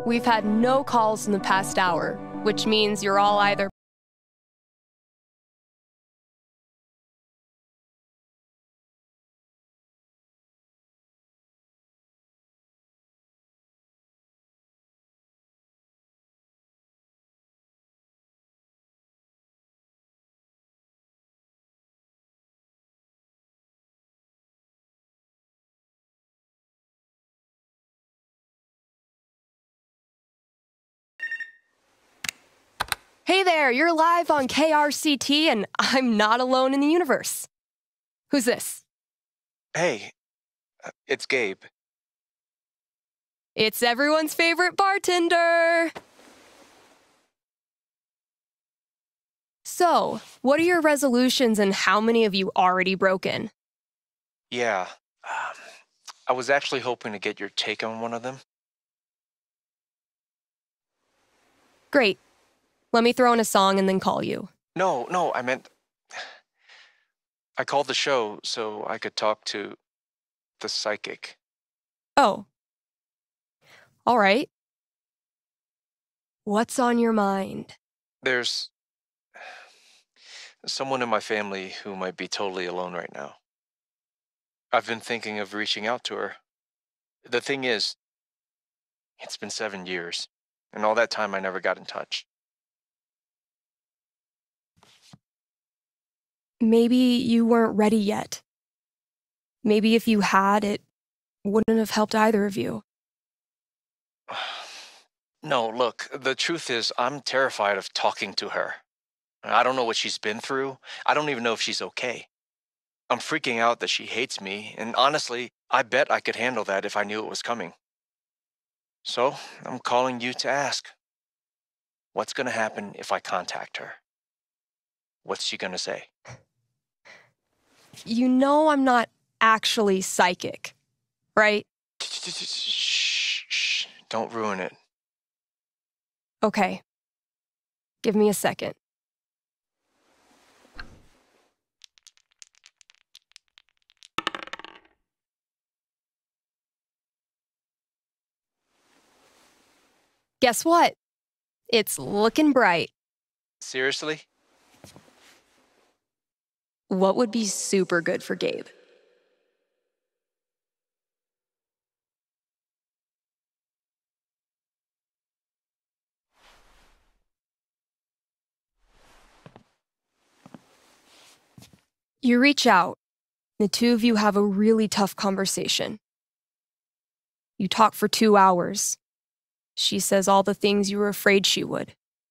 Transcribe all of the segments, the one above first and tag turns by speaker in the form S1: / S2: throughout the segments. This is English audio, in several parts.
S1: We've had no calls in the past hour, which means you're all either Hey there, you're live on KRCT and I'm not alone in the universe. Who's this?
S2: Hey, it's Gabe.
S1: It's everyone's favorite bartender. So, what are your resolutions and how many have you already broken?
S2: Yeah, I was actually hoping to get your take on one of them.
S1: Great. Let me throw in a song and then call you.
S2: No, I meant I called the show so I could talk to the psychic.
S1: Oh. All right. What's on your mind?
S2: There's someone in my family who might be totally alone right now. I've been thinking of reaching out to her. The thing is, it's been 7 years, and all that time I never got in touch.
S1: Maybe you weren't ready yet. Maybe if you had, it wouldn't have helped either of you.
S2: No, look, the truth is, I'm terrified of talking to her. I don't know what she's been through. I don't even know if she's okay. I'm freaking out that she hates me, and honestly, I bet I could handle that if I knew it was coming. So, I'm calling you to ask, what's gonna happen if I contact her? What's she gonna say?
S1: You know I'm not actually psychic, right?
S2: Shh, shh, don't ruin it.
S1: Okay. Give me a second. Guess what? It's looking bright.
S2: Seriously?
S1: What would be super good for Gabe? You reach out. The two of you have a really tough conversation. You talk for 2 hours. She says all the things you were afraid she would.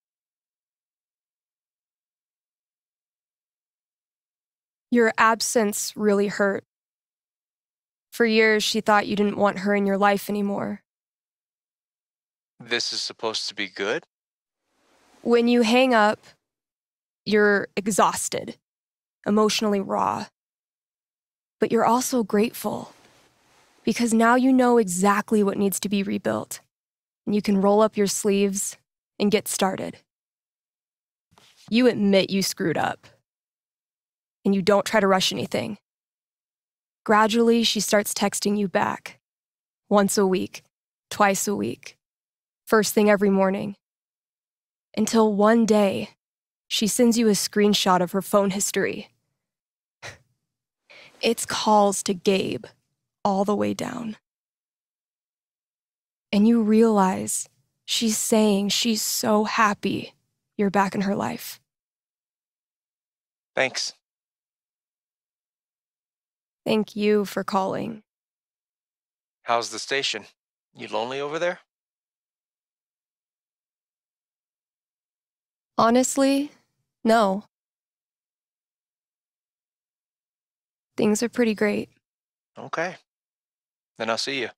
S1: Your absence really hurt. For years, she thought you didn't want her in your life anymore.
S2: This is supposed to be good?
S1: When you hang up, you're exhausted, emotionally raw. But you're also grateful, because now you know exactly what needs to be rebuilt, and you can roll up your sleeves and get started. You admit you screwed up, and you don't try to rush anything. Gradually, she starts texting you back, once a week, twice a week, first thing every morning. Until one day, she sends you a screenshot of her phone history. It's calls to Gabe, all the way down. And you realize she's saying she's so happy you're back in her life.
S2: Thanks.
S1: Thank you for calling.
S2: How's the station? You lonely over there?
S1: Honestly, no. Things are pretty great.
S2: Okay. Then I'll see you.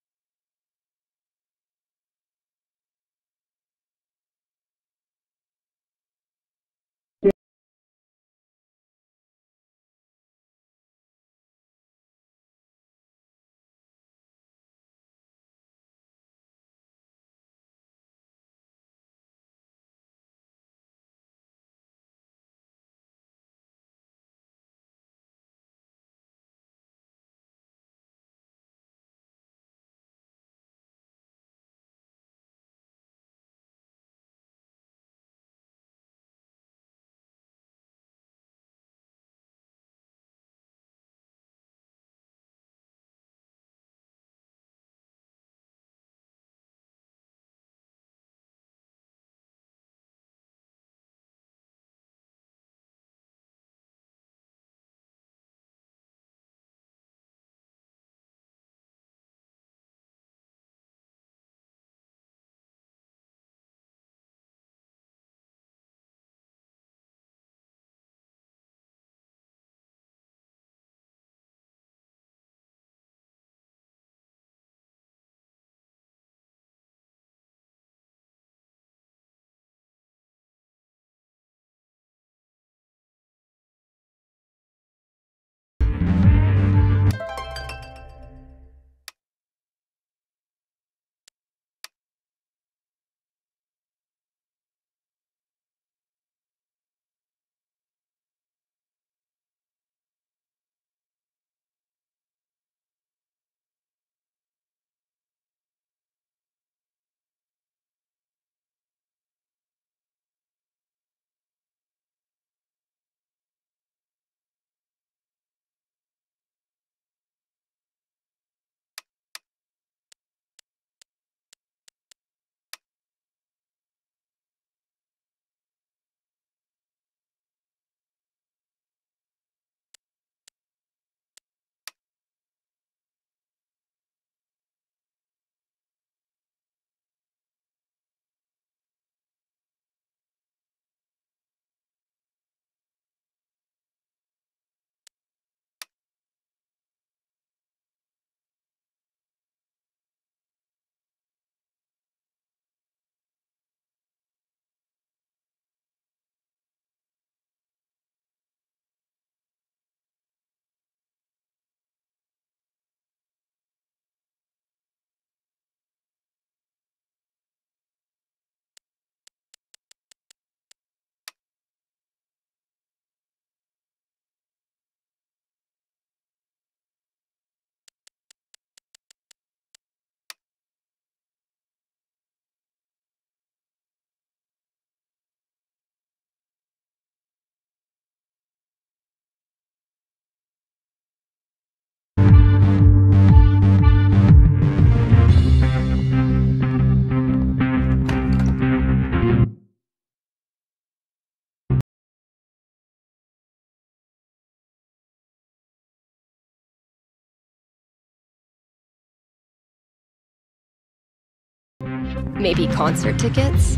S1: Maybe concert tickets?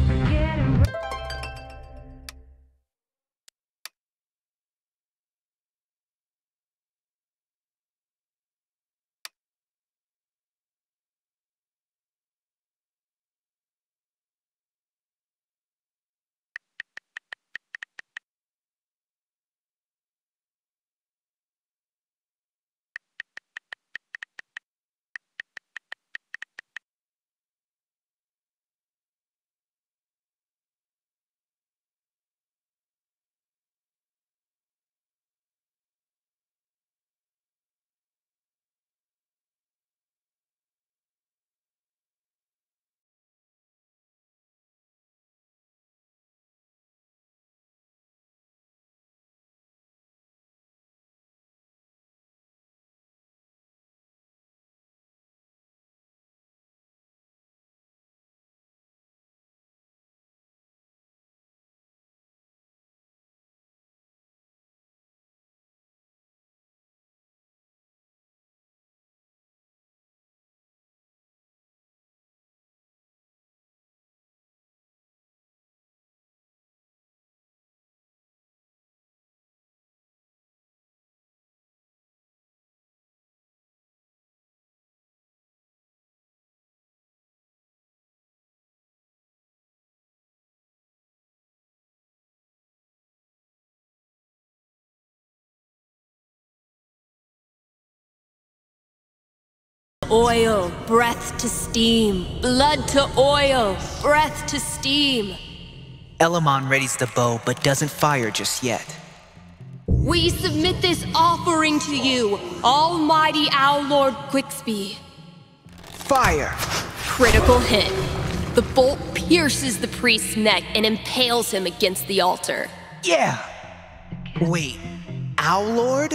S3: Oil, breath to steam. Blood to oil, breath to steam.
S4: Elamon readies the bow, but doesn't fire just yet.
S3: We submit this offering to you, Almighty Owl Lord Quicksby.
S4: Fire!
S3: Critical hit. The bolt pierces the priest's neck and impales him against the altar.
S4: Yeah! Wait, Owl Lord?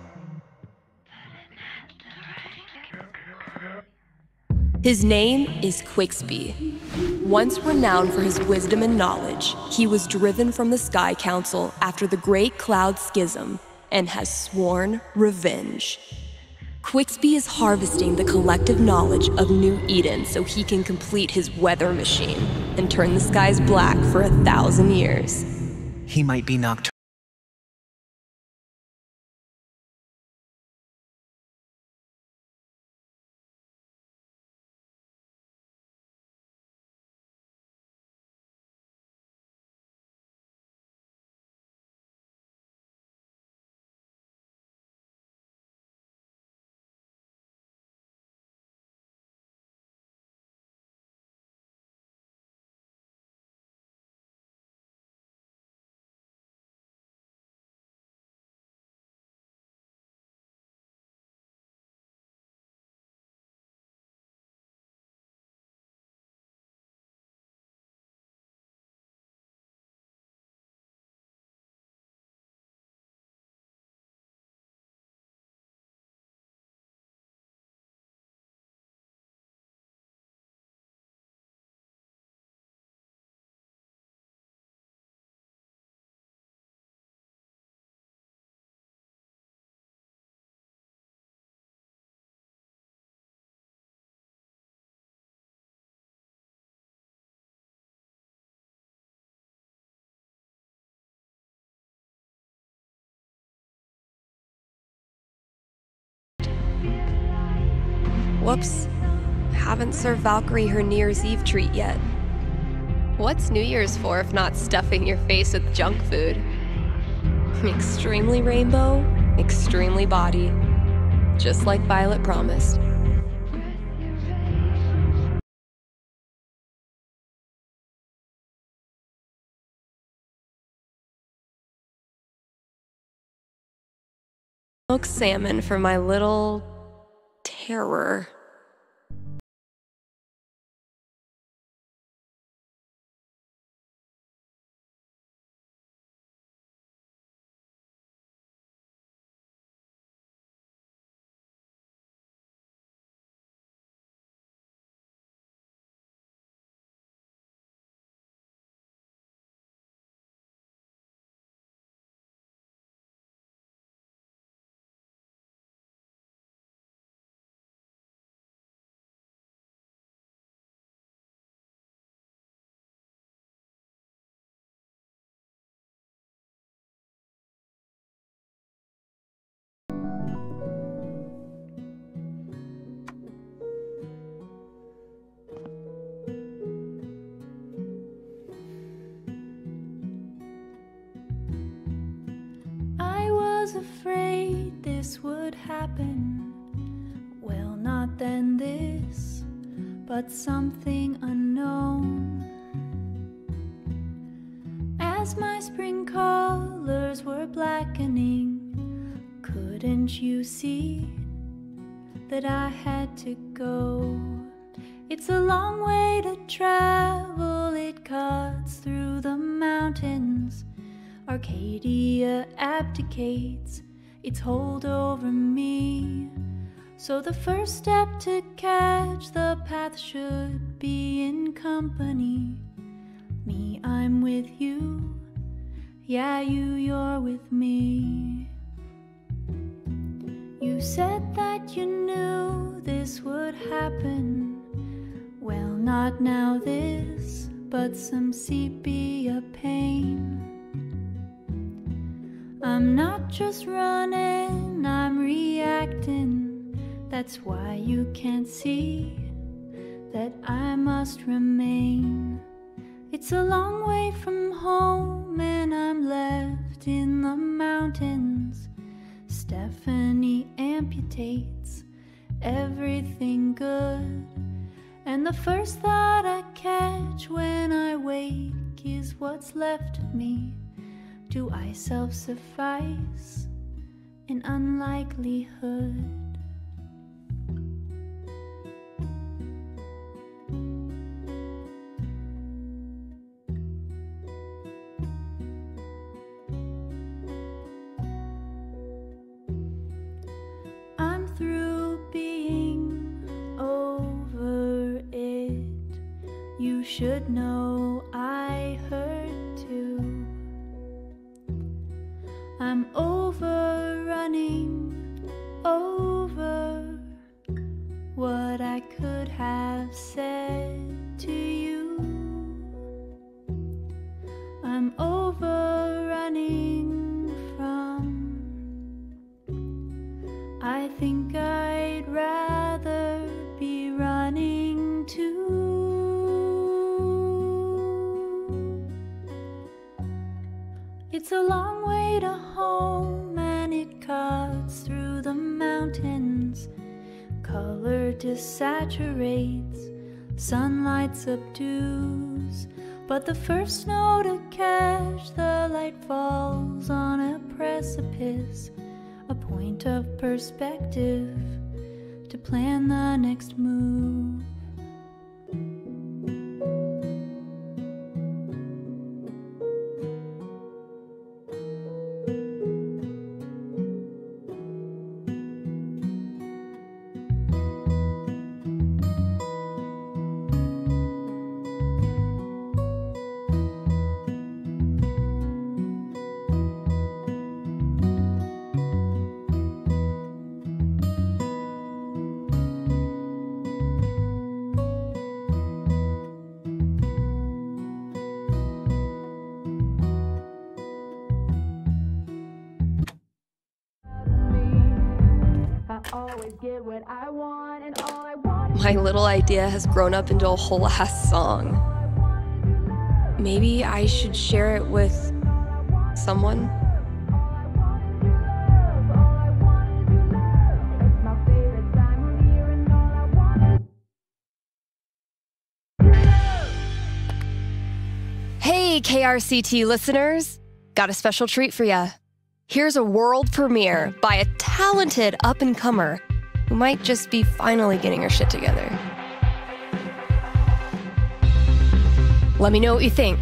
S1: His name is Quicksby. Once renowned for his wisdom and knowledge, he was driven from the Sky Council after the Great Cloud Schism and has sworn revenge. Quicksby is harvesting the collective knowledge of New Eden so he can complete his weather machine and turn the skies black for 1,000 years.
S4: He might be nocturnal.
S1: Whoops. Haven't served Valkyrie her New Year's Eve treat yet. What's New Year's for if not stuffing your face with junk food? Extremely rainbow, extremely body. Just like Violet promised. Smoked salmon for my little terror.
S5: was afraid this would happen. Well, not then this, but something unknown. As my spring colors were blackening, couldn't you see that I had to go? It's a long way to travel, it cuts through the mountains. Arcadia abdicates its hold over me. So the first step to catch the path should be in company. Me, I'm with you. Yeah, you're with me. You said that you knew this would happen. Well, not now this, but some sepia pain. I'm not just running, I'm reacting. That's why you can't see that I must remain. It's a long way from home and I'm left in the mountains. Stephanie amputates everything good. And the first thought I catch when I wake is what's left of me. Do I self-suffice in unlikelihood? I'm through being over it. You should know I hurt too. I'm overrunning over what I could have said to you. I'm overrunning from. I think I'd rather be running too. It's a long way to home and it cuts through the mountains. Color desaturates, sunlight subdues. But the first snow to catch, the light falls on a precipice. A point of perspective to plan the next move.
S1: My little idea has grown up into a whole ass song. Maybe I should share it with someone? Hey, KRCT listeners! Got a special treat for ya. Here's a world premiere by a talented up-and-comer who might just be finally getting her shit together. Let me know what you think.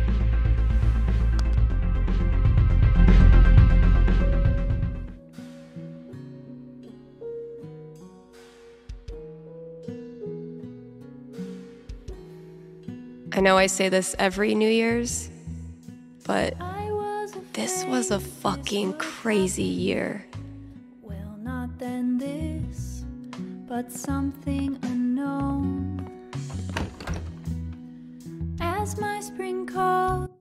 S1: I know I say this every New Year's, but this was a fucking crazy year.
S5: Well, not then this, but something unknown. As my spring call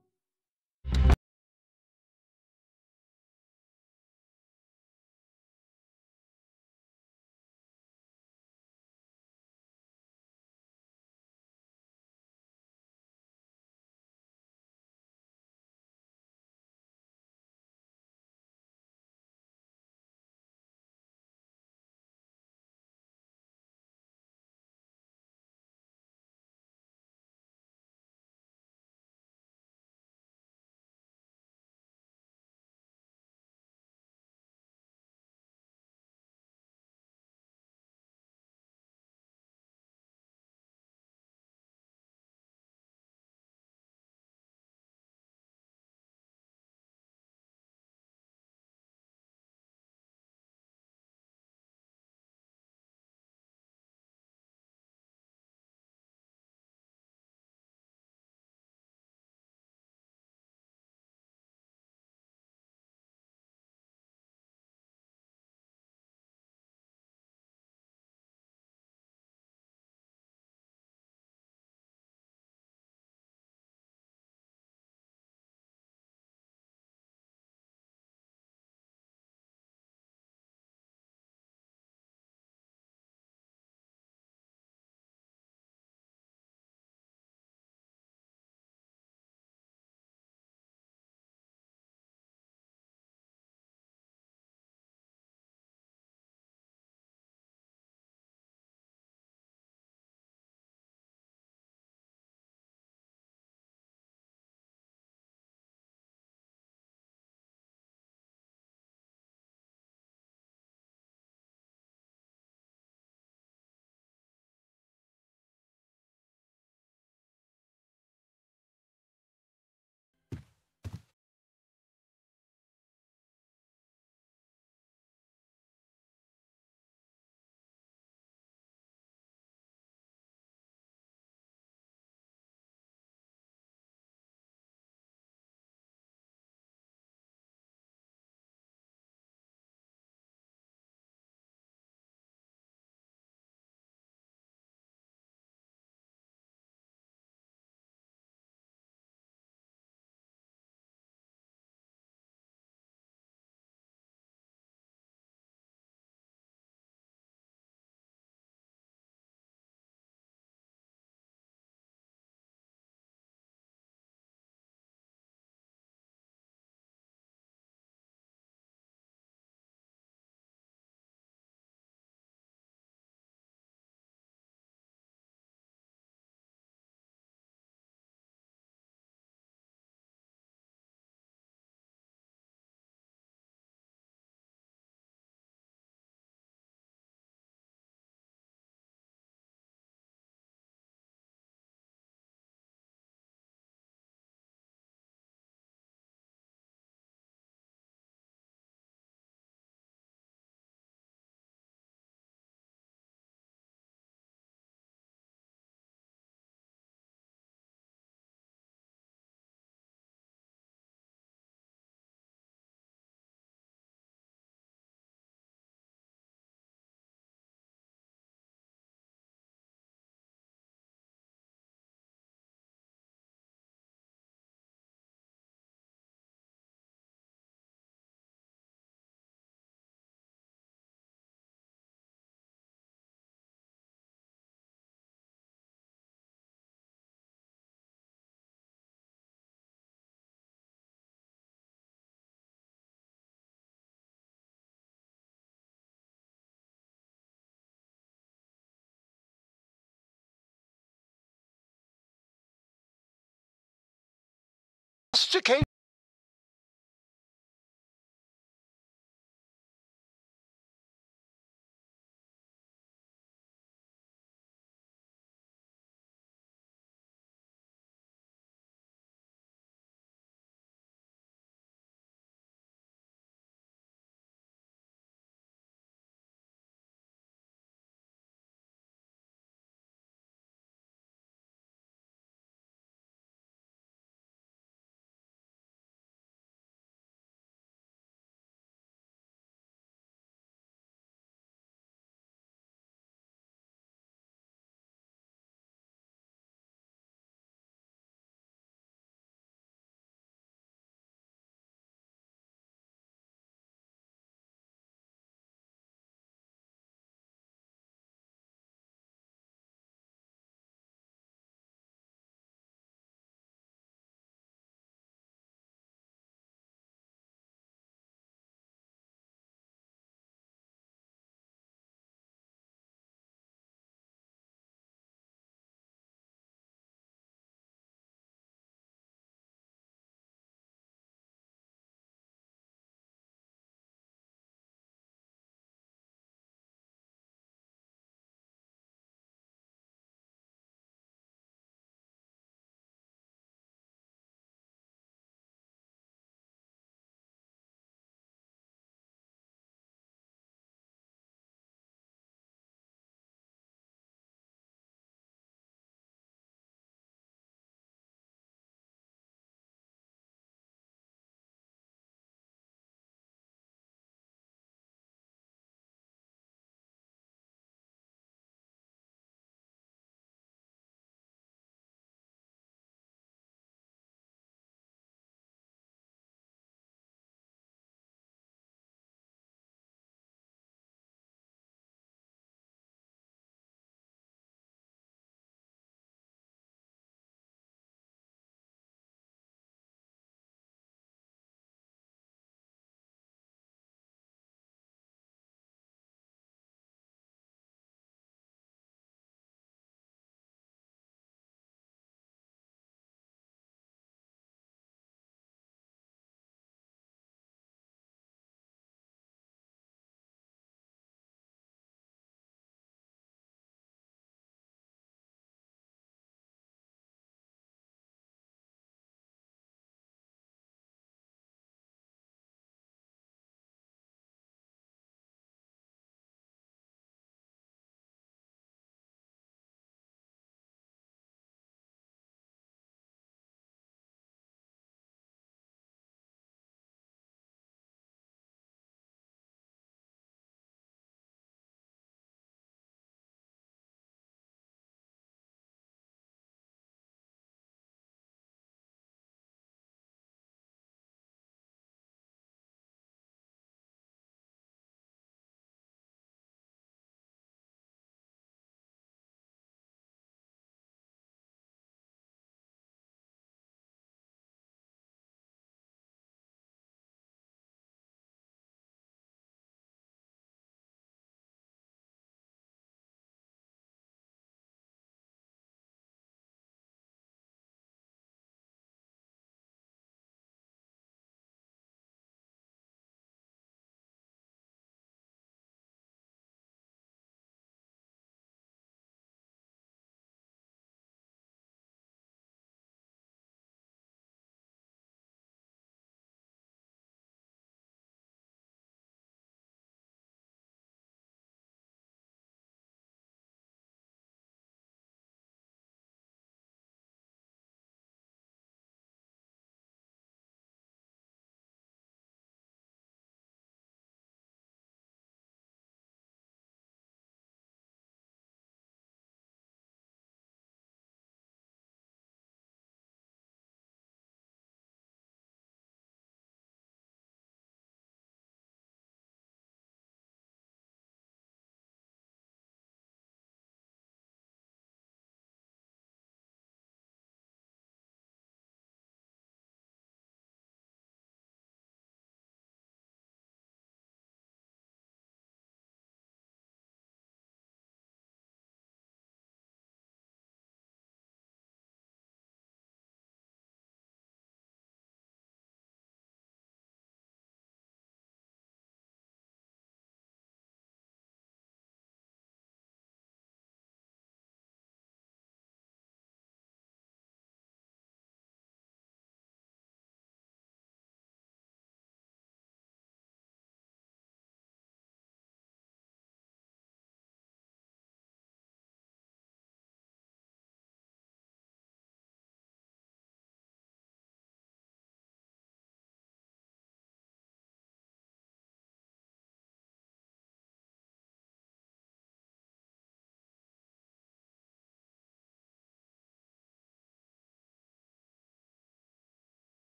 S6: domesticate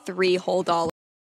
S3: $3 whole.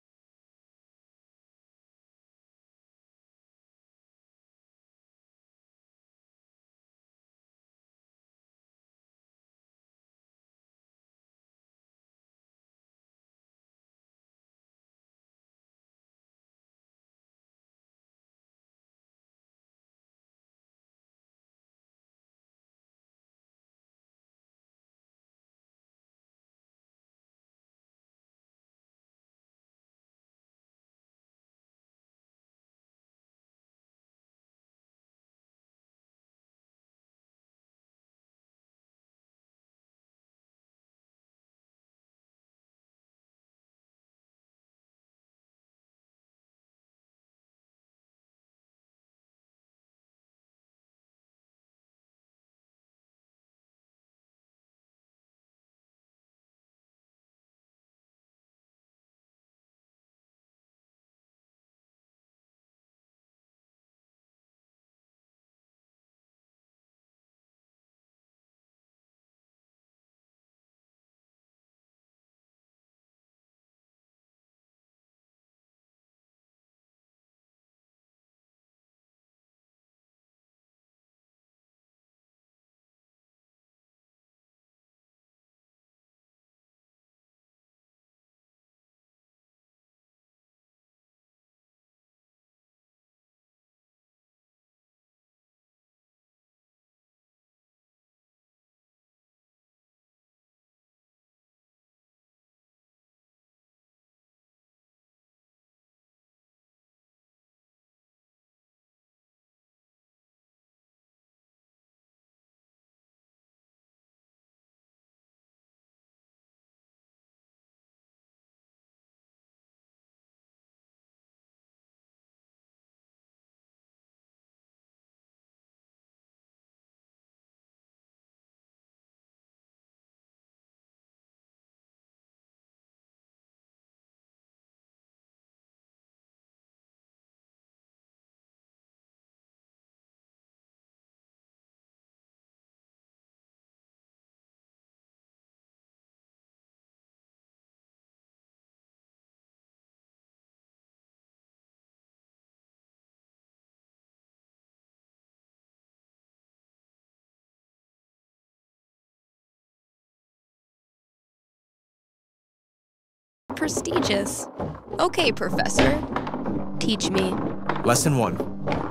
S3: Prestigious. Okay, Professor. Teach me.
S2: Lesson 1.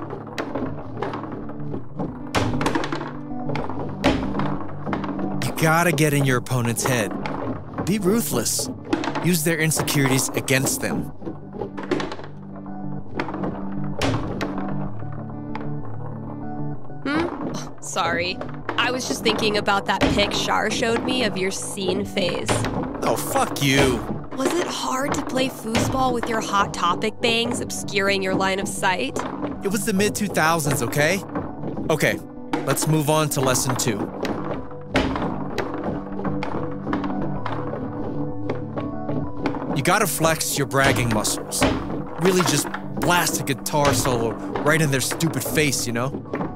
S2: You gotta get in your opponent's head. Be ruthless. Use their insecurities against them.
S3: Sorry. I was just thinking about that pic Shar showed me of your scene phase.
S2: Oh, fuck you.
S3: Was it hard to play foosball with your Hot Topic bangs obscuring your line of sight?
S2: It was the mid-2000s, okay? Okay, let's move on to lesson 2. You gotta flex your bragging muscles. Really just blast a guitar solo right in their stupid face, you know?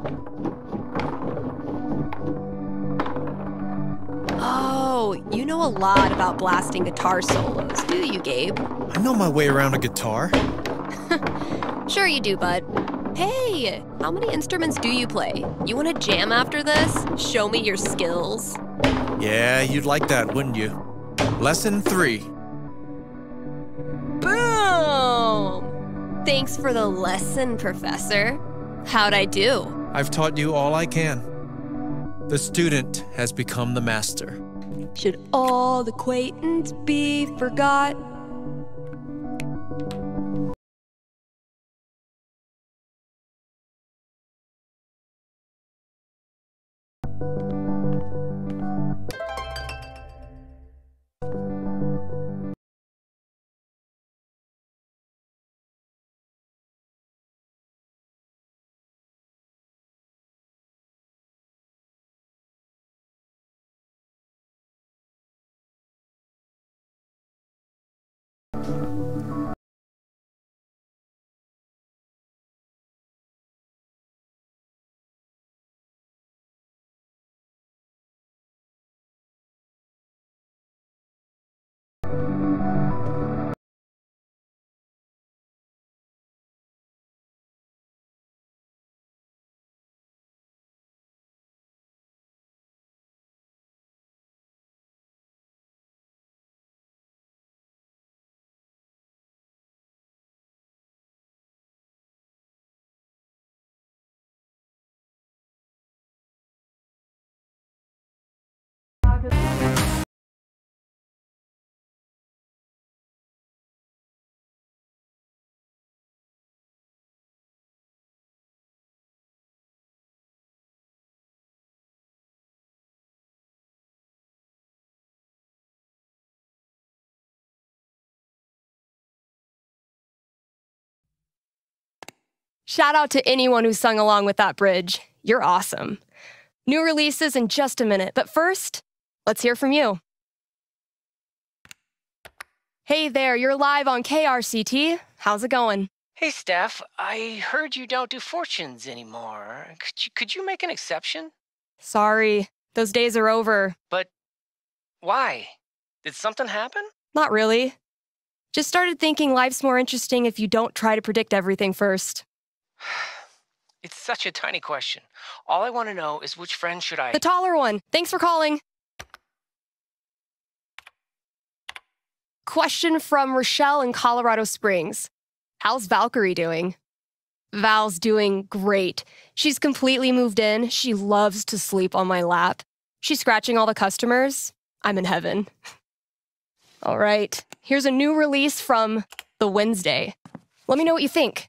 S3: Oh, you know a lot about blasting guitar solos, do you, Gabe?
S2: I know my way around a guitar.
S3: Sure you do, bud. Hey, how many instruments do you play? You want to jam after this? Show me your skills.
S2: Yeah, you'd like that, wouldn't you? Lesson 3.
S3: Boom! Thanks for the lesson, Professor. How'd I do?
S2: I've taught you all I can. The student has become the master.
S3: Should all acquaintance be forgot?
S1: Shout out to anyone who sung along with that bridge. You're awesome. New releases in just a minute, but first, let's hear from you. Hey there, you're live on KRCT. How's it going?
S6: Hey, Steph, I heard you don't do fortunes anymore. Could you make an exception?
S1: Sorry, those days are over.
S6: But why? Did something happen?
S1: Not really. Just started thinking life's more interesting if you don't try to predict everything first.
S6: It's such a tiny question. All I want to know is which friend should I...
S1: The taller one. Thanks for calling. Question from Rochelle in Colorado Springs. How's Valkyrie doing? Val's doing great. She's completely moved in. She loves to sleep on my lap. She's scratching all the customers. I'm in heaven. All right, here's a new release from The Wednesday. Let me know what you think.